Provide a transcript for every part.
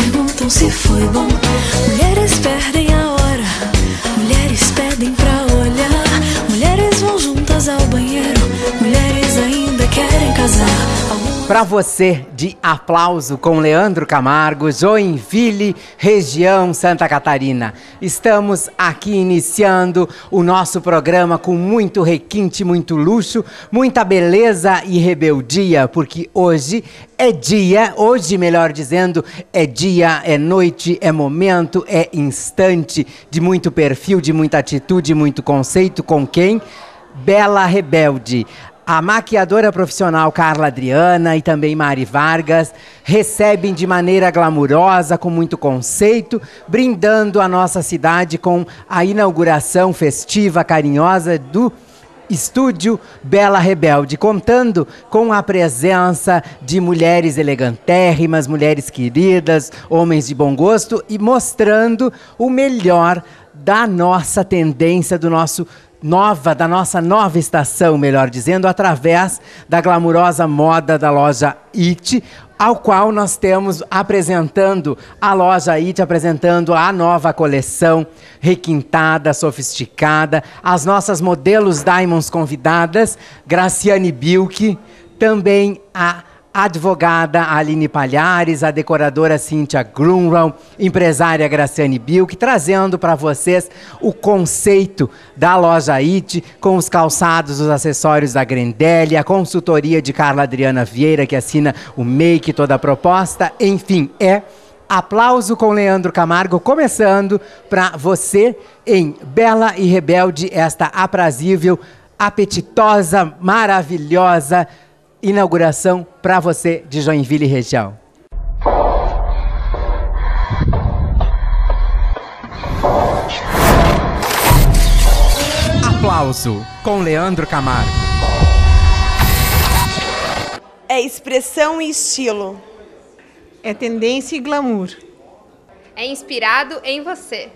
perguntam se foi bom. Mulheres perdem a hora, mulheres pedem pra olhar. Mulheres vão juntas ao banheiro, mulheres ainda querem casar. Para você, de aplauso com Leandro Camargo, Joinville, região Santa Catarina. Estamos aqui iniciando o nosso programa com muito requinte, muito luxo, muita beleza e rebeldia, porque hoje é dia, melhor dizendo, é dia, é noite, é momento, é instante de muito perfil, de muita atitude, muito conceito. Com quem? Bela Rebelde. A maquiadora profissional Carla Adriana e também Mari Vargas recebem de maneira glamurosa, com muito conceito, brindando a nossa cidade com a inauguração festiva, carinhosa do Estúdio Bela Rebelde, contando com a presença de mulheres elegantérrimas, mulheres queridas, homens de bom gosto e mostrando o melhor da nossa tendência, da nossa nova estação, melhor dizendo, através da glamurosa moda da loja IT, ao qual nós temos apresentando a loja IT, apresentando a nova coleção requintada, sofisticada, as nossas modelos Diamonds convidadas, Graciane Bilk, também a advogada Aline Palhares, a decoradora Cíntia Grunwald, empresária Graciane Bilk, trazendo para vocês o conceito da loja IT, com os calçados, os acessórios da Grendelli, a consultoria de Carla Adriana Vieira, que assina o make, toda a proposta. Enfim, Aplauso com Leandro Camargo, começando para você em Bela e Rebelde, esta aprazível, apetitosa, maravilhosa inauguração para você de Joinville região. Aplauso com Leandro Camargo. É expressão e estilo. É tendência e glamour. É inspirado em você.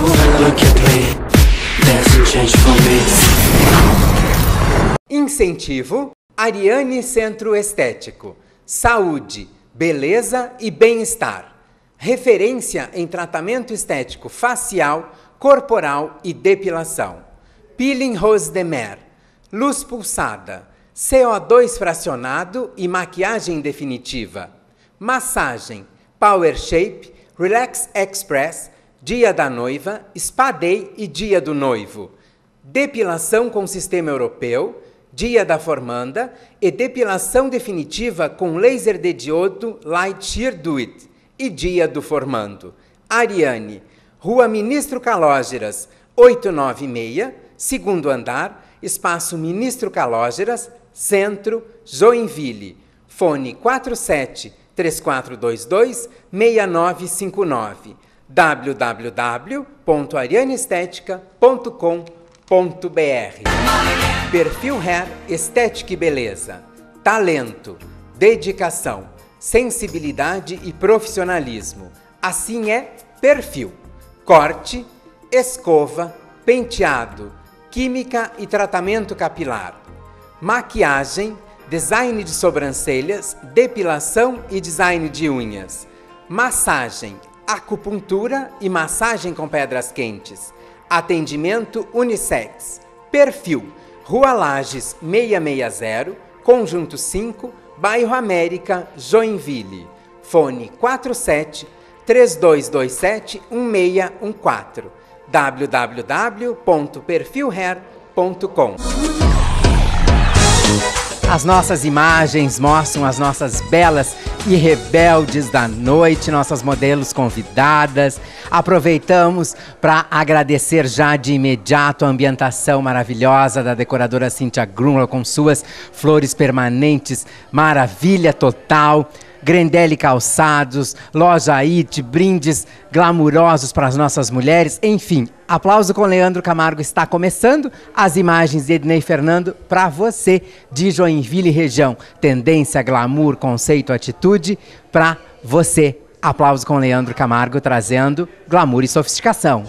Incentivo Ariane Centro Estético. Saúde, beleza e bem-estar. Referência em tratamento estético facial, corporal e depilação. Peeling Rose de Mer. Luz pulsada. CO2 fracionado e maquiagem definitiva. Massagem, Power Shape, Relax Express, Dia da Noiva, Spa Day e Dia do Noivo. Depilação com sistema europeu, Dia da Formanda e depilação definitiva com laser de diodo Light Shear Do It e Dia do Formando. Ariane, Rua Ministro Calógeras, 896, segundo andar, Espaço Ministro Calógeras, Centro, Joinville. Fone 47-3422-6959. www.arianestetica.com.br. Perfil Hair Estética e Beleza. Talento, dedicação, sensibilidade e profissionalismo. Assim é Perfil. Corte, escova, penteado, química e tratamento capilar. Maquiagem, design de sobrancelhas, depilação e design de unhas. Massagem, acupuntura e massagem com pedras quentes. Atendimento unissex. Perfil, Rua Lages 660, Conjunto 5, Bairro América, Joinville. Fone 47-3227-1614. www.perfilhair.com. As nossas imagens mostram as nossas belas e rebeldes da noite, nossas modelos convidadas. Aproveitamos para agradecer já de imediato a ambientação maravilhosa da decoradora Cíntia Grunwald com suas flores permanentes, maravilha total. Grendelli Calçados, Loja IT, brindes glamurosos para as nossas mulheres. Enfim, Aplauso com Leandro Camargo está começando. As imagens de Ednei Fernando para você de Joinville região. Tendência, glamour, conceito, atitude para você. Aplauso com Leandro Camargo trazendo glamour e sofisticação.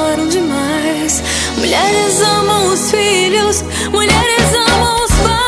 choram demais. Mulheres amam os filhos, mulheres amam os pais.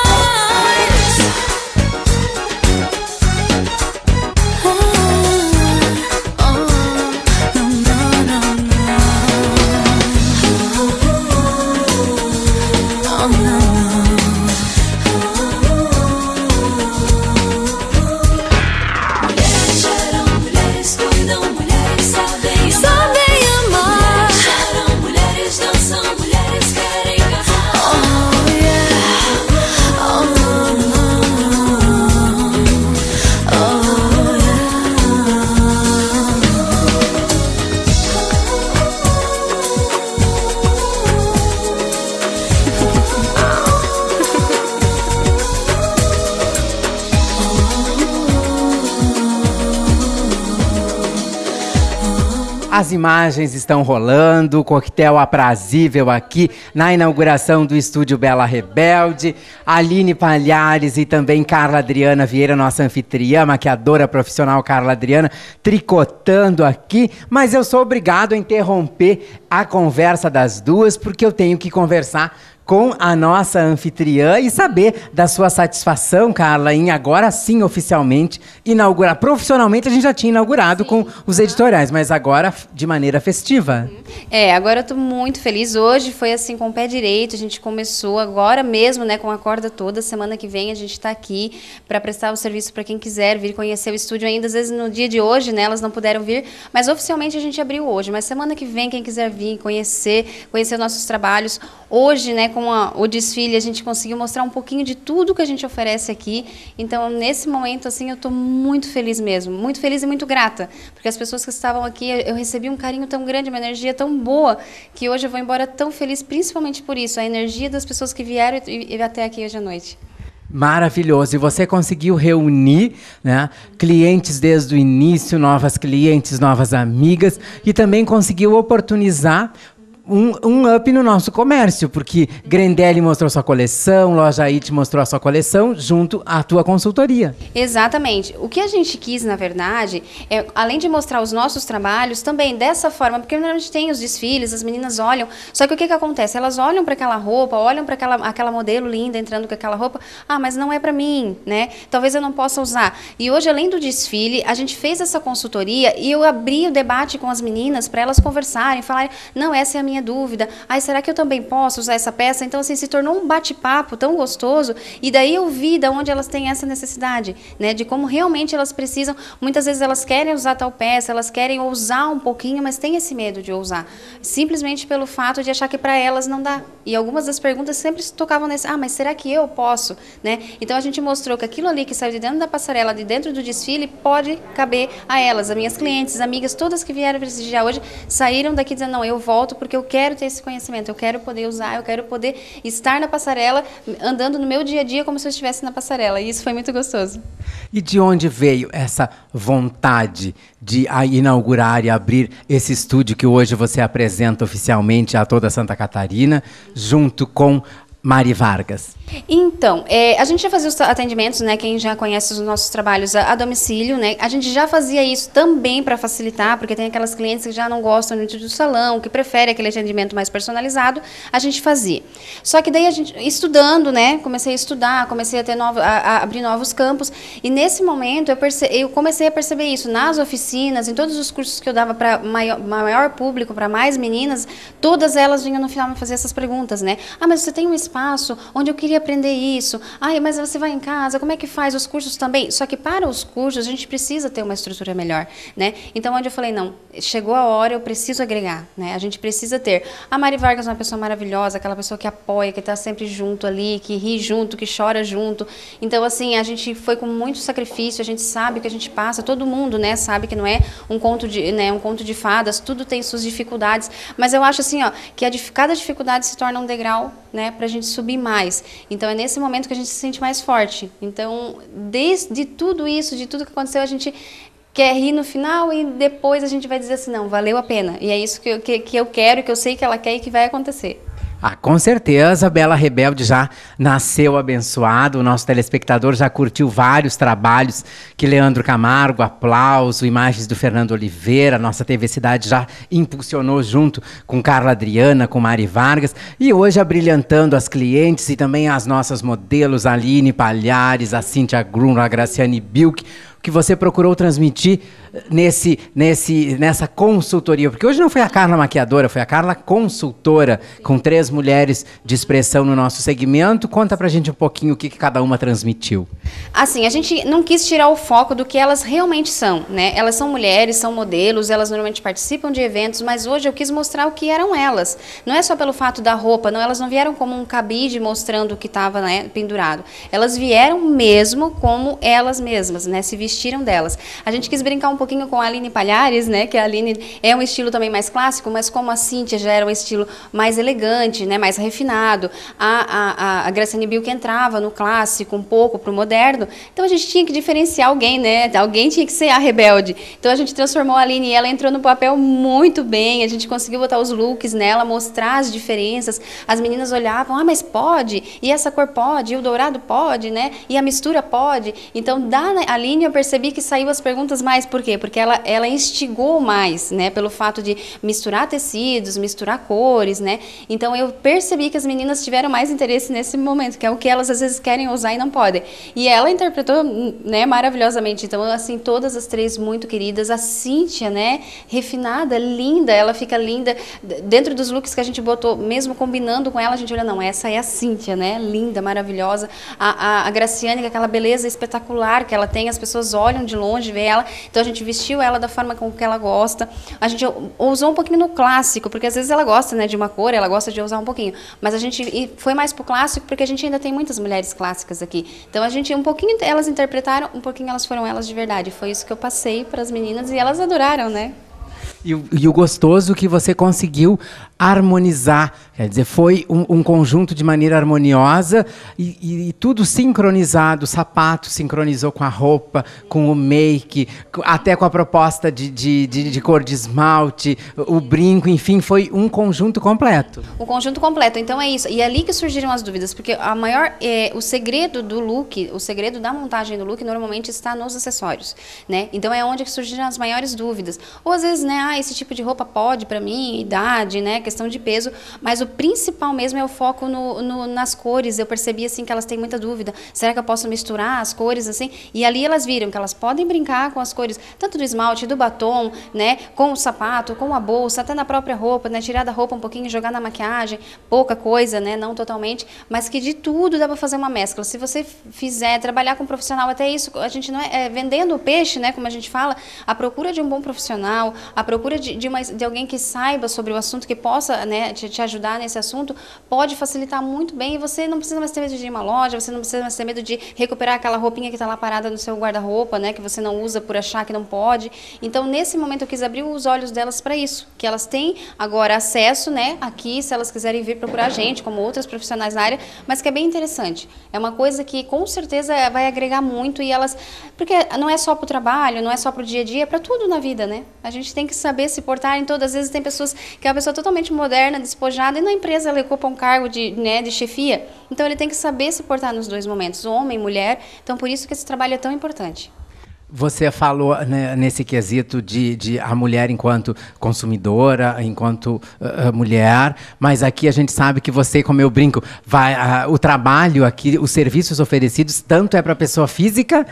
As imagens estão rolando, o coquetel aprazível aqui na inauguração do Estúdio Bela Rebelde. Aline Palhares e também Carla Adriana Vieira, nossa anfitriã, maquiadora profissional Carla Adriana, tricotando aqui. Mas eu sou obrigado a interromper a conversa das duas, porque eu tenho que conversar com a nossa anfitriã e saber da sua satisfação, Carla, em agora sim, oficialmente, inaugurar. Profissionalmente a gente já tinha inaugurado com os editoriais, mas agora de maneira festiva. Agora eu estou muito feliz. Hoje foi assim, com o pé direito, a gente começou agora mesmo, né, com a corda toda. Semana que vem a gente está aqui para prestar o serviço para quem quiser vir conhecer o estúdio ainda. Às vezes no dia de hoje, né, elas não puderam vir, mas oficialmente a gente abriu hoje. Mas semana que vem, quem quiser vir conhecer nossos trabalhos. Hoje, né, com o desfile, a gente conseguiu mostrar um pouquinho de tudo que a gente oferece aqui. Então, nesse momento, assim, eu estou muito feliz mesmo. Muito feliz e muito grata. Porque as pessoas que estavam aqui, eu recebi um carinho tão grande, uma energia tão boa, que hoje eu vou embora tão feliz, principalmente por isso. A energia das pessoas que vieram e até aqui hoje à noite. Maravilhoso. E você conseguiu reunir, né, clientes desde o início, novas clientes, novas amigas, e também conseguiu oportunizar um up no nosso comércio, porque Grendelli mostrou sua coleção, Loja It mostrou a sua coleção, junto à tua consultoria. Exatamente. O que a gente quis, na verdade, é, além de mostrar os nossos trabalhos, também dessa forma, porque normalmente tem os desfiles, as meninas olham, só que o que acontece? Elas olham para aquela roupa, olham para aquela modelo linda entrando com aquela roupa, mas não é para mim, né? Talvez eu não possa usar. E hoje, além do desfile, a gente fez essa consultoria e eu abri o debate com as meninas para elas conversarem, falarem, não, essa é a minha dúvida, será que eu também posso usar essa peça? Então, assim, se tornou um bate-papo tão gostoso, e daí eu vi de onde elas têm essa necessidade, né, de como realmente elas precisam. Muitas vezes elas querem usar tal peça, elas querem ousar um pouquinho, mas tem esse medo de ousar, simplesmente pelo fato de achar que para elas não dá. E algumas das perguntas sempre se tocavam nesse, mas será que eu posso, né? Então a gente mostrou que aquilo ali que saiu de dentro da passarela, de dentro do desfile, pode caber a elas. As minhas clientes, amigas, todas que vieram prestigiar hoje, saíram daqui dizendo, não, eu volto porque eu quero ter esse conhecimento, eu quero poder usar, eu quero poder estar na passarela, andando no meu dia a dia como se eu estivesse na passarela. E isso foi muito gostoso. E de onde veio essa vontade de inaugurar e abrir esse estúdio que hoje você apresenta oficialmente a toda Santa Catarina, junto com Mari Vargas? Então, a gente já fazia os atendimentos, né? Quem já conhece os nossos trabalhos a domicílio, né? A gente já fazia isso também para facilitar, porque tem aquelas clientes que já não gostam muito do salão, que preferem aquele atendimento mais personalizado, a gente fazia. Só que daí a gente, estudando, né? Comecei a estudar, comecei a ter a abrir novos campos, e nesse momento eu comecei a perceber isso nas oficinas, em todos os cursos que eu dava para maior público, para mais meninas, todas elas vinham no final me fazer essas perguntas, né? Mas você tem um espaço onde eu queria aprender isso. Mas você vai em casa, como é que faz os cursos também? Só que para os cursos a gente precisa ter uma estrutura melhor, né? Então, onde eu falei, não, chegou a hora, eu preciso agregar, né? A gente precisa ter. A Mari Vargas é uma pessoa maravilhosa, aquela pessoa que apoia, que está sempre junto ali, que ri junto, que chora junto. Então, assim, a gente foi com muito sacrifício, a gente sabe o que a gente passa, todo mundo, né, sabe que não é um conto de fadas, tudo tem suas dificuldades, mas eu acho assim, que cada dificuldade se torna um degrau, né, para a gente subir mais. Então, é nesse momento que a gente se sente mais forte. Então, de tudo isso, de tudo que aconteceu, a gente quer rir no final e depois a gente vai dizer assim, não, valeu a pena. E é isso que eu quero, que eu sei que ela quer e que vai acontecer. Ah, com certeza, Bela Rebelde já nasceu abençoado. O nosso telespectador já curtiu vários trabalhos que Leandro Camargo, Aplauso, imagens do Fernando Oliveira, nossa TV Cidade já impulsionou junto com Carla Adriana, com Mari Vargas, e hoje abrilhantando as clientes e também as nossas modelos, a Aline Palhares, a Cíntia Grum, a Graciane Bilk, que você procurou transmitir nessa consultoria, porque hoje não foi a Carla maquiadora, foi a Carla consultora, com 3 mulheres de expressão no nosso segmento. Conta pra gente um pouquinho o que cada uma transmitiu. Assim, a gente não quis tirar o foco do que elas realmente são, né? Elas são mulheres, são modelos, elas normalmente participam de eventos, mas hoje eu quis mostrar o que eram elas. Não é só pelo fato da roupa, não, elas não vieram como um cabide mostrando o que estava, né, pendurado. Elas vieram mesmo como elas mesmas, né? Se vestiram delas. A gente quis brincar um pouquinho com a Aline Palhares, né? Que a Aline é um estilo também mais clássico, mas como a Cíntia já era um estilo mais elegante, né? Mais refinado. A Graciane Bilk entrava no clássico um pouco pro moderno. Então a gente tinha que diferenciar alguém, né? Alguém tinha que ser a rebelde. Então a gente transformou a Aline e ela entrou no papel muito bem. A gente conseguiu botar os looks nela, mostrar as diferenças. As meninas olhavam, ah, mas pode? E essa cor pode? E o dourado pode, né? E a mistura pode? Então da Aline eu percebi que saiu as perguntas mais, por quê? Porque ela instigou mais, né? Pelo fato de misturar tecidos, misturar cores, né? Então eu percebi que as meninas tiveram mais interesse nesse momento, que é o que elas às vezes querem usar e não podem. E ela interpretou, né, maravilhosamente. Então, assim, todas as 3 muito queridas. A Cíntia, né? Refinada, linda, ela fica linda. Dentro dos looks que a gente botou, mesmo combinando com ela, a gente olha, não, essa é a Cíntia, né? Linda, maravilhosa. A Graciane, com aquela beleza espetacular que ela tem, as pessoas olham de longe, vê ela. Então a gente vestiu ela da forma com que ela gosta. A gente usou um pouquinho no clássico, porque às vezes ela gosta, né, de uma cor, ela gosta de usar um pouquinho. Mas a gente foi mais pro clássico, porque a gente ainda tem muitas mulheres clássicas aqui. Então a gente, um pouquinho elas interpretaram, um pouquinho elas foram elas de verdade. Foi isso que eu passei para as meninas e elas adoraram, né? E o gostoso que você conseguiu harmonizar, quer dizer, foi um conjunto de maneira harmoniosa e tudo sincronizado, o sapato sincronizou com a roupa, com o make, até com a proposta de cor de esmalte, o brinco, enfim, foi um conjunto completo. Um conjunto completo, então é isso. E é ali que surgiram as dúvidas, porque o segredo do look, o segredo da montagem do look normalmente está nos acessórios, né? Então é onde que surgiram as maiores dúvidas. Ou às vezes, né, esse tipo de roupa pode para mim, idade, né, questão de peso, mas o principal mesmo é o foco nas cores. Eu percebi assim que elas têm muita dúvida. Será que eu posso misturar as cores assim? E ali elas viram que elas podem brincar com as cores, tanto do esmalte, do batom, né, com o sapato, com a bolsa, até na própria roupa, né, tirar da roupa um pouquinho, jogar na maquiagem, pouca coisa, né, não totalmente, mas que de tudo dá para fazer uma mescla. Se você fizer trabalhar com um profissional, até isso, a gente não é vendendo o peixe, né, como a gente fala, a procura de um bom profissional, a procura de alguém que saiba sobre o assunto, que possa, né, te ajudar nesse assunto, pode facilitar muito bem, e você não precisa mais ter medo de ir em uma loja, você não precisa mais ter medo de recuperar aquela roupinha que está lá parada no seu guarda-roupa, né, que você não usa por achar que não pode. Então, nesse momento, eu quis abrir os olhos delas para isso, que elas têm agora acesso, né, aqui, se elas quiserem vir procurar a gente, como outras profissionais na área, mas que é bem interessante. É uma coisa que, com certeza, vai agregar muito, e elas... Porque não é só para o trabalho, não é só para o dia a dia, é para tudo na vida, né? A gente tem que saber se portar em todas. Às vezes tem pessoas que é uma pessoa totalmente moderna, despojada, e na empresa ela ocupa um cargo de chefia. Então ele tem que saber se portar nos 2 momentos, homem e mulher. Então por isso que esse trabalho é tão importante. Você falou, né, nesse quesito de a mulher enquanto consumidora, enquanto mulher, mas aqui a gente sabe que você, como eu brinco, o trabalho aqui, os serviços oferecidos, tanto é para a pessoa física,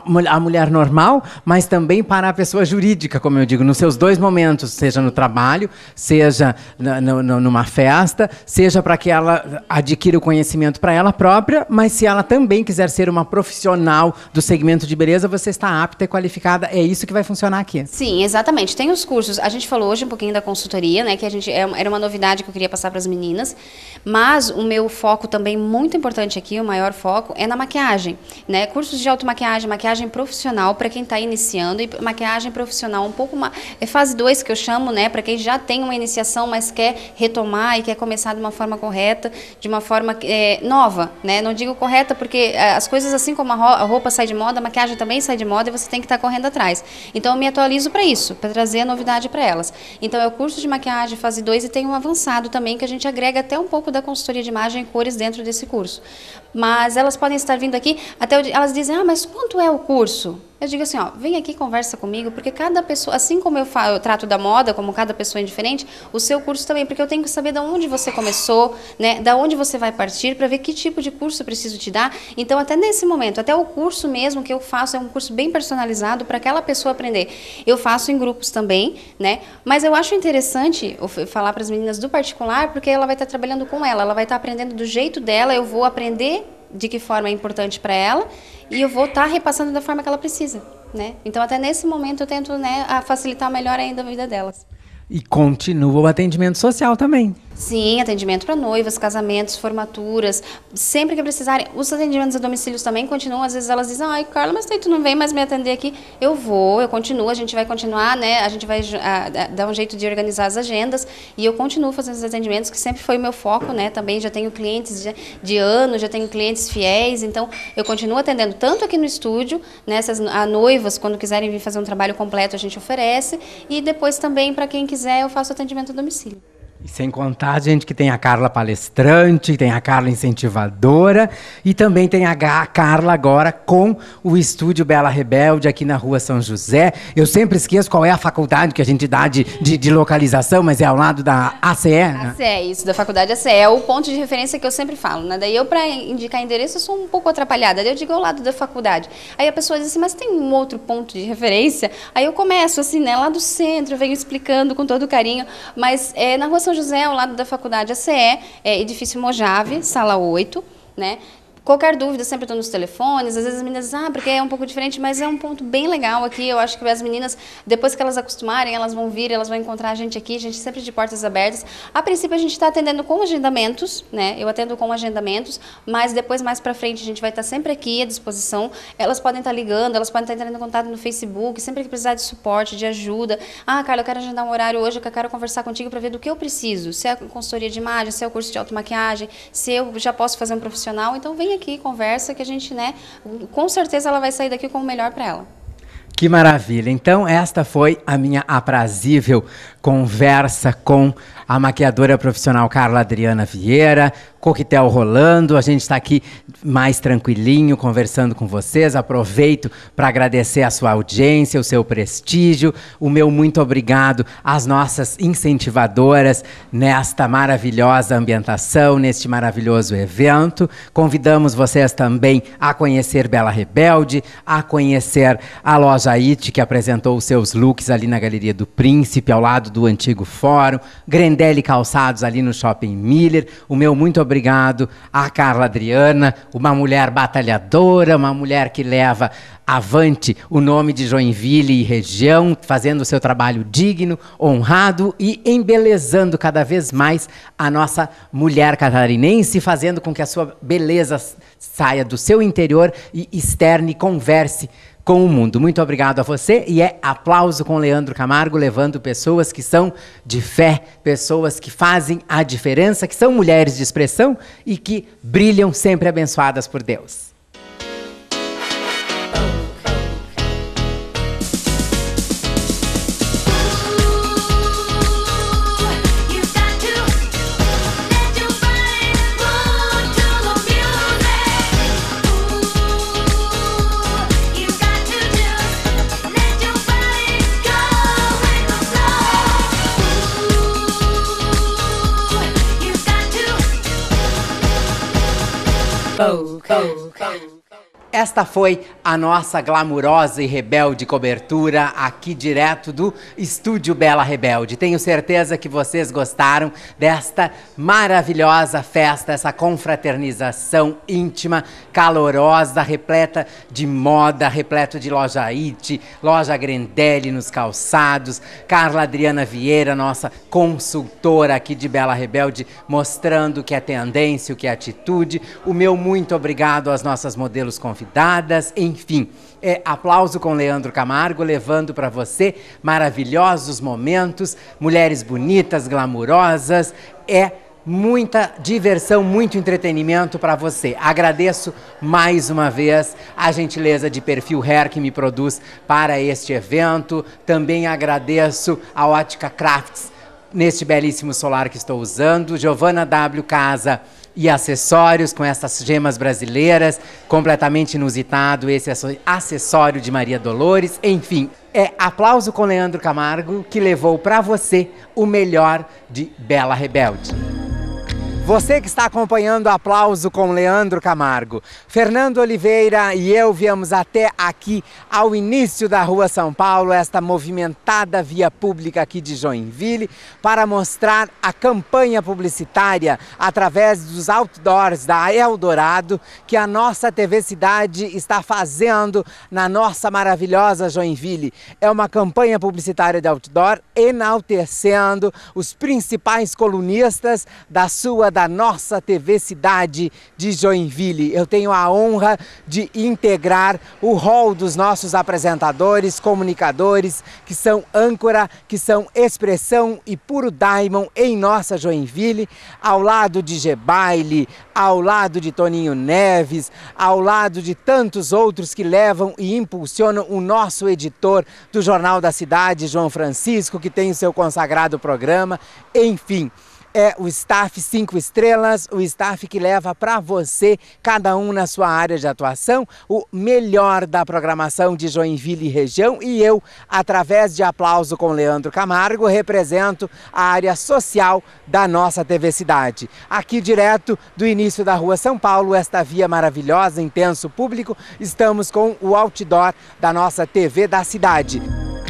a mulher normal, mas também para a pessoa jurídica, como eu digo, nos seus 2 momentos, seja no trabalho, seja numa festa, seja para que ela adquira o conhecimento para ela própria, mas se ela também quiser ser uma profissional do segmento de beleza, você está apta e qualificada, é isso que vai funcionar aqui. Sim, exatamente. Tem os cursos, a gente falou hoje um pouquinho da consultoria, né, que era uma novidade que eu queria passar para as meninas, mas o meu foco também muito importante aqui, o maior foco, é na maquiagem, né, cursos de automaquiagem, maquiagem profissional para quem está iniciando, e maquiagem profissional um pouco mais, é fase 2 que eu chamo, né, para quem já tem uma iniciação, mas quer retomar e quer começar de uma forma correta, de uma forma nova, né, não digo correta porque as coisas, assim como a roupa sai de moda, a maquiagem também sai de moda, e você tem que estar correndo atrás. Então, eu me atualizo para isso, para trazer a novidade para elas. Então, é o curso de maquiagem fase 2 e tem um avançado também, que a gente agrega até um pouco da consultoria de imagem e cores dentro desse curso. Mas elas podem estar vindo aqui, elas dizem, mas quanto é o curso? Eu digo assim, vem aqui, conversa comigo, porque cada pessoa, assim como eu trato da moda, como cada pessoa é diferente, o seu curso também, porque eu tenho que saber de onde você começou, né, da onde você vai partir, para ver que tipo de curso eu preciso te dar. Então, até nesse momento, até o curso mesmo que eu faço é um curso bem personalizado para aquela pessoa aprender. Eu faço em grupos também, né, mas eu acho interessante falar para as meninas do particular, porque ela vai estar trabalhando com ela vai estar aprendendo do jeito dela, eu vou aprender de que forma é importante para ela e eu vou estar repassando da forma que ela precisa, né? Então, até nesse momento, eu tento, né, facilitar melhor ainda a vida delas. E continua o atendimento social também. Sim, atendimento para noivas, casamentos, formaturas, sempre que precisarem. Os atendimentos a domicílios também continuam. Às vezes elas dizem, Carla, mas tu não vem mais me atender aqui. Eu continuo, a gente vai continuar, né? A gente vai dar um jeito de organizar as agendas e eu continuo fazendo os atendimentos, que sempre foi o meu foco, né? Também já tenho clientes de anos, já tenho clientes fiéis, então eu continuo atendendo tanto aqui no estúdio, né? A noivas, quando quiserem vir fazer um trabalho completo, a gente oferece, e depois também, para quem quiser, eu faço atendimento a domicílio. E sem contar, gente, que tem a Carla palestrante, tem a Carla incentivadora e também tem a Carla agora com o Estúdio Bela Rebelde aqui na Rua São José. Eu sempre esqueço qual é a faculdade que a gente dá de localização, mas é ao lado da ACE, né? ACE, isso, da faculdade ACE. É o ponto de referência que eu sempre falo, né? Daí eu, para indicar endereço, eu sou um pouco atrapalhada. Daí eu digo ao lado da faculdade. Aí a pessoa diz assim, mas tem um outro ponto de referência? Aí eu começo assim, né? Lá do centro, eu venho explicando com todo carinho, mas na Rua São José, ao lado da faculdade ACE, edifício Mojave, sala 8, né? Qualquer dúvida, sempre estou nos telefones. Às vezes as meninas dizem, porque é um pouco diferente, mas é um ponto bem legal aqui. Eu acho que as meninas, depois que elas acostumarem, elas vão vir, elas vão encontrar a gente aqui, a gente sempre de portas abertas. A princípio, a gente está atendendo com agendamentos, né? Eu atendo com agendamentos, mas depois, mais para frente, a gente vai estar sempre aqui à disposição. Elas podem estar ligando, elas podem estar entrando em contato no Facebook, sempre que precisar de suporte, de ajuda. Carla, eu quero agendar um horário hoje, que eu quero conversar contigo para ver do que eu preciso. Se é a consultoria de imagem, se é o curso de automaquiagem, se eu já posso fazer um profissional, então vem aqui, conversa, que a gente, né, com certeza ela vai sair daqui com o melhor para ela. Que maravilha. Então, esta foi a minha aprazível conversa com a maquiadora profissional Carla Adriana Vieira. Coquetel rolando, a gente está aqui mais tranquilinho, conversando com vocês. Aproveito para agradecer a sua audiência, o seu prestígio, o meu muito obrigado às nossas incentivadoras nesta maravilhosa ambientação, neste maravilhoso evento. Convidamos vocês também a conhecer Bela Rebelde, a conhecer a loja IT, que apresentou os seus looks ali na Galeria do Príncipe, ao lado do antigo fórum, Grendelli Calçados ali no Shopping Miller. O meu muito obrigado à Carla Adriana, uma mulher batalhadora, uma mulher que leva avante o nome de Joinville e região, fazendo o seu trabalho digno, honrado e embelezando cada vez mais a nossa mulher catarinense, fazendo com que a sua beleza saia do seu interior e externe e converse com o mundo. Muito obrigado a você e aplauso com Leandro Camargo, levando pessoas que são de fé, pessoas que fazem a diferença, que são mulheres de expressão e que brilham sempre abençoadas por Deus. Esta foi a nossa glamurosa e rebelde cobertura aqui direto do Estúdio Bela Rebelde. Tenho certeza que vocês gostaram desta maravilhosa festa, essa confraternização íntima, calorosa, repleta de moda, repleta de loja IT, loja Grendelli nos calçados, Carla Adriana Vieira, nossa consultora aqui de Bela Rebelde, mostrando o que é tendência, o que é atitude. O meu muito obrigado às nossas modelos convidadas, enfim, aplauso com Leandro Camargo, levando para você maravilhosos momentos, mulheres bonitas, glamurosas, muita diversão, muito entretenimento para você. Agradeço mais uma vez a gentileza de Perfil Hair que me produz para este evento. Também agradeço a Ótica Crafts neste belíssimo solar que estou usando. Giovana W Casa e Acessórios com essas gemas brasileiras, completamente inusitado esse acessório de Maria Dolores. Enfim, é Aplauso com Leandro Camargo que levou para você o melhor de Bela Rebelde. Você que está acompanhando o Aplauso com Leandro Camargo, Fernando Oliveira e eu viemos até aqui ao início da Rua São Paulo, esta movimentada via pública aqui de Joinville, para mostrar a campanha publicitária através dos outdoors da Eldorado que a nossa TV Cidade está fazendo na nossa maravilhosa Joinville. É uma campanha publicitária de outdoor enaltecendo os principais colunistas da nossa TV Cidade de Joinville. Eu tenho a honra de integrar o hall dos nossos apresentadores, comunicadores, que são âncora, que são expressão e puro diamond em nossa Joinville, ao lado de Gebaile, ao lado de Toninho Neves, ao lado de tantos outros que levam e impulsionam o nosso editor do Jornal da Cidade, João Francisco, que tem o seu consagrado programa, enfim. É o staff 5 estrelas, o staff que leva para você, cada um na sua área de atuação, o melhor da programação de Joinville e região. E eu, através de Aplauso com Leandro Camargo, represento a área social da nossa TV Cidade. Aqui direto do início da Rua São Paulo, esta via maravilhosa, intenso público, estamos com o outdoor da nossa TV da cidade.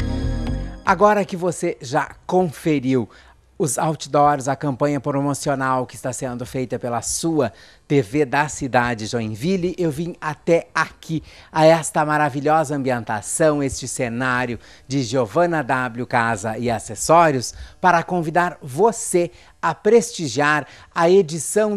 Agora que você já conferiu os outdoors, a campanha promocional que está sendo feita pela sua TV da cidade Joinville, eu vim até aqui, a esta maravilhosa ambientação, este cenário de Giovana W Casa e Acessórios, para convidar você a prestigiar a edição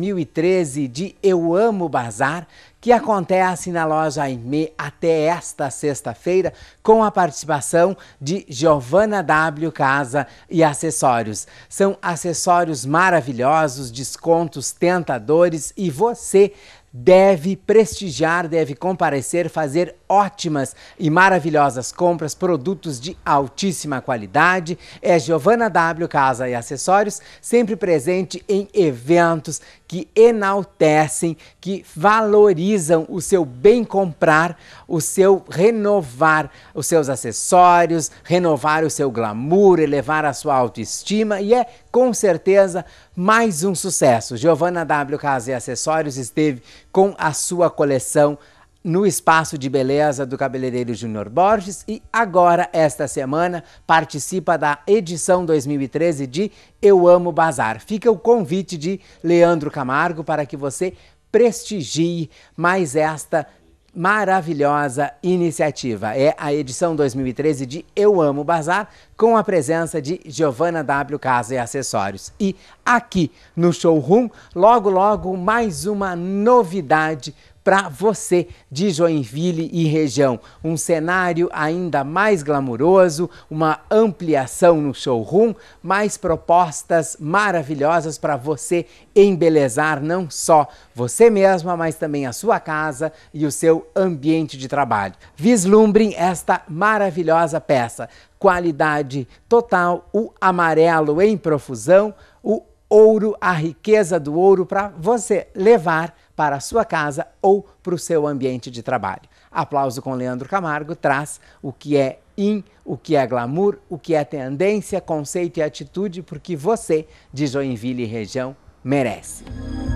2013 de Eu Amo Bazar, que acontece na loja Aimé até esta sexta-feira, com a participação de Giovana W Casa e Acessórios. São acessórios maravilhosos, descontos tentadores e você deve prestigiar, deve comparecer, fazer ótimas e maravilhosas compras, produtos de altíssima qualidade. É Giovana W Casa e Acessórios, sempre presente em eventos que enaltecem, que valorizam o seu bem comprar, o seu renovar os seus acessórios, renovar o seu glamour, elevar a sua autoestima, e é com certeza mais um sucesso. Giovana W Casa e Acessórios esteve com a sua coleção no Espaço de Beleza do cabeleireiro Júnior Borges e agora, esta semana, participa da edição 2013 de Eu Amo Bazar. Fica o convite de Leandro Camargo para que você prestigie mais esta maravilhosa iniciativa. É a edição 2013 de Eu Amo Bazar, com a presença de Giovana W Casa e Acessórios. E aqui no showroom, logo logo, mais uma novidade para você de Joinville e região. Um cenário ainda mais glamuroso, uma ampliação no showroom, mais propostas maravilhosas para você embelezar não só você mesma, mas também a sua casa e o seu ambiente de trabalho. Vislumbrem esta maravilhosa peça. Qualidade total, o amarelo em profusão, o ouro, a riqueza do ouro para você levar para a sua casa ou para o seu ambiente de trabalho. Aplauso com Leandro Camargo traz o que é o que é glamour, o que é tendência, conceito e atitude, porque você, de Joinville e região, merece.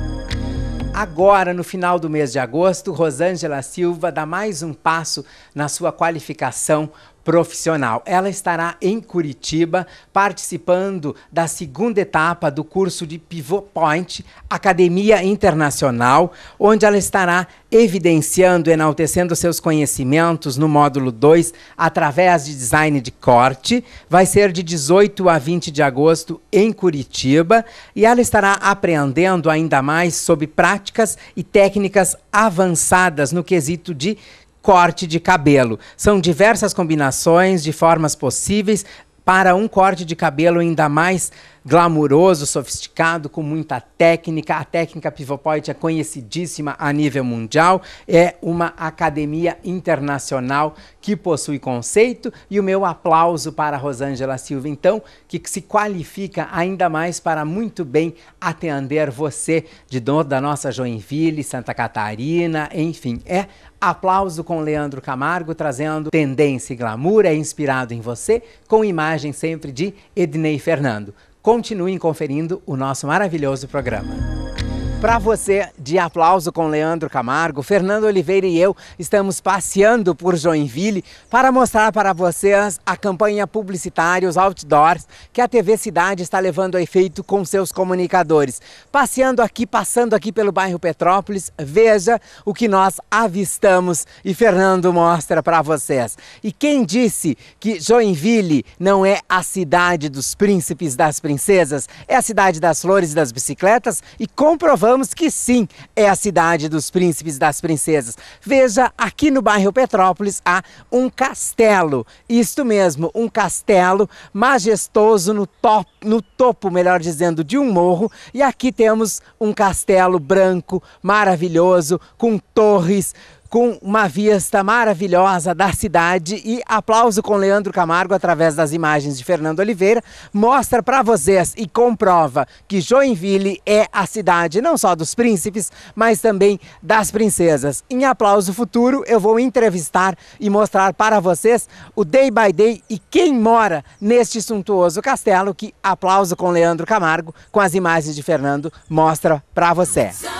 Agora, no final do mês de agosto, Rosângela Silva dá mais um passo na sua qualificação profissional. Ela estará em Curitiba participando da segunda etapa do curso de Pivot Point, Academia Internacional, onde ela estará evidenciando, enaltecendo seus conhecimentos no módulo 2 através de design de corte. Vai ser de 18 a 20 de agosto em Curitiba e ela estará aprendendo ainda mais sobre práticas e técnicas avançadas no quesito de corte de cabelo. São diversas combinações de formas possíveis para um corte de cabelo ainda mais glamuroso, sofisticado, com muita técnica. A técnica Pivot Point é conhecidíssima a nível mundial, é uma academia internacional que possui conceito, e o meu aplauso para a Rosângela Silva, então, que se qualifica ainda mais para muito bem atender você da nossa Joinville, Santa Catarina, enfim, aplauso com Leandro Camargo, trazendo tendência e glamour, é inspirado em você, com imagem sempre de Ednei Fernando. Continuem conferindo o nosso maravilhoso programa. Para você, de aplauso com Leandro Camargo, Fernando Oliveira e eu estamos passeando por Joinville para mostrar para vocês a campanha publicitária, os outdoors, que a TV Cidade está levando a efeito com seus comunicadores. Passando aqui pelo bairro Petrópolis, veja o que nós avistamos e Fernando mostra para vocês. E quem disse que Joinville não é a cidade dos príncipes, das princesas, é a cidade das flores e das bicicletas, e comprovamos que sim, é a cidade dos príncipes e das princesas. Veja, aqui no bairro Petrópolis há um castelo, isto mesmo, um castelo majestoso no topo, melhor dizendo, de um morro, e aqui temos um castelo branco, maravilhoso, com torres, com uma vista maravilhosa da cidade, e aplauso com Leandro Camargo, através das imagens de Fernando Oliveira, mostra para vocês e comprova que Joinville é a cidade não só dos príncipes, mas também das princesas. Em aplauso futuro, eu vou entrevistar e mostrar para vocês o Day by Day e quem mora neste suntuoso castelo que aplauso com Leandro Camargo, com as imagens de Fernando, mostra para você.